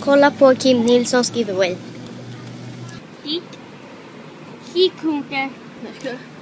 Kolla på Kim Nilssons giveaway. Hit. Hit konkar.